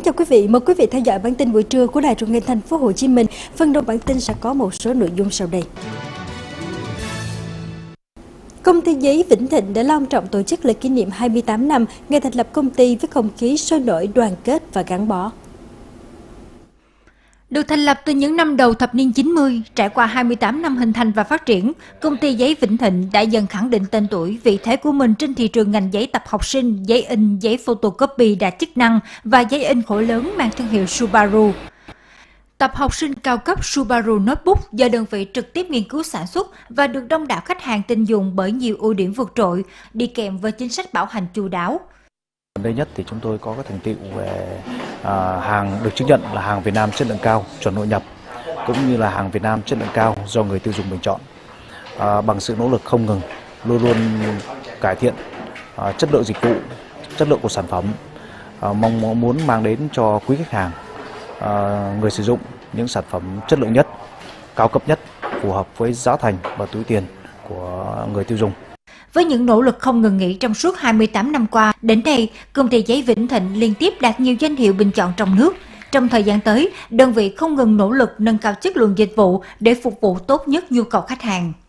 chào quý vị, mời quý vị theo dõi bản tin buổi trưa của Đài Truyền hình Thành phố Hồ Chí Minh. Phần đầu bản tin sẽ có một số nội dung sau đây. Công ty giấy Vĩnh Thịnh đã long trọng tổ chức lễ kỷ niệm 28 năm ngày thành lập công ty với không khí sôi nổi, đoàn kết và gắn bó. Được thành lập từ những năm đầu thập niên 90, trải qua 28 năm hình thành và phát triển, công ty giấy Vĩnh Thịnh đã dần khẳng định tên tuổi, vị thế của mình trên thị trường ngành giấy tập học sinh, giấy in, giấy photocopy đa chức năng và giấy in khổ lớn mang thương hiệu Subaru. Tập học sinh cao cấp Subaru Notebook do đơn vị trực tiếp nghiên cứu sản xuất và được đông đảo khách hàng tin dùng bởi nhiều ưu điểm vượt trội, đi kèm với chính sách bảo hành chu đáo. Gần đây nhất thì chúng tôi có cái thành tựu về hàng được chứng nhận là hàng Việt Nam chất lượng cao, chuẩn nội nhập, cũng như là hàng Việt Nam chất lượng cao do người tiêu dùng bình chọn. Bằng sự nỗ lực không ngừng, luôn luôn cải thiện chất lượng dịch vụ, chất lượng của sản phẩm, mong muốn mang đến cho quý khách hàng, người sử dụng những sản phẩm chất lượng nhất, cao cấp nhất, phù hợp với giá thành và túi tiền của người tiêu dùng. Với những nỗ lực không ngừng nghỉ trong suốt 28 năm qua, đến nay, công ty giấy Vĩnh Thịnh liên tiếp đạt nhiều danh hiệu bình chọn trong nước. Trong thời gian tới, đơn vị không ngừng nỗ lực nâng cao chất lượng dịch vụ để phục vụ tốt nhất nhu cầu khách hàng.